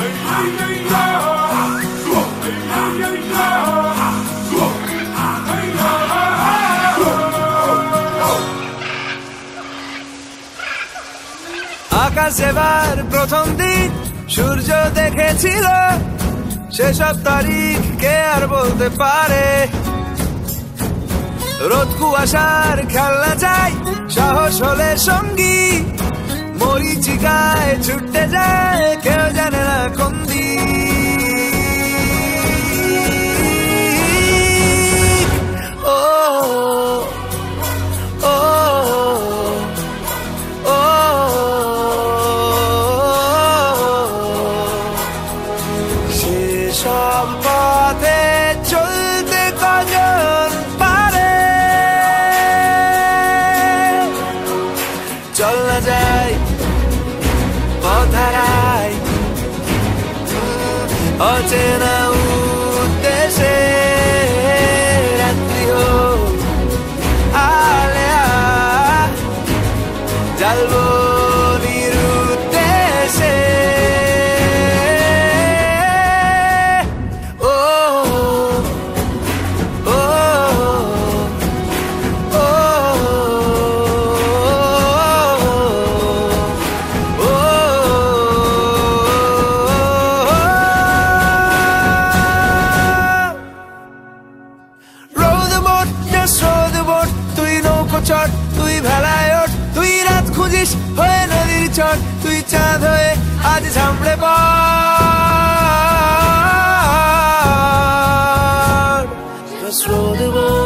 আকাশেবার প্রথম দিন সূর্য দেখেছিল, সেসব তারিখ কে আর বলতে পারে। রোদ কুয়াশার খেলনা চাই, সাহস হলে সঙ্গী, মরিচিকায় ছুটে যায় কেউ জানে না কোন দিক। ও ও ও সেসব পথে চলতে কজন পারে। চল না যাই পথ হারাই অচেনা উদ্দেশ্যে, রাত্রি হোক আলেয়া জ্বালবো নিরুদ্দেশ্যে। ও ও ও তুই নৌকো চট, তুই ভেলায় ওঠ, তুই রাত খুঁজিস হয়ে নদীর চট, তুই চাঁদ হয়ে আজ ঝামড়ে পড়। Just roll the boat.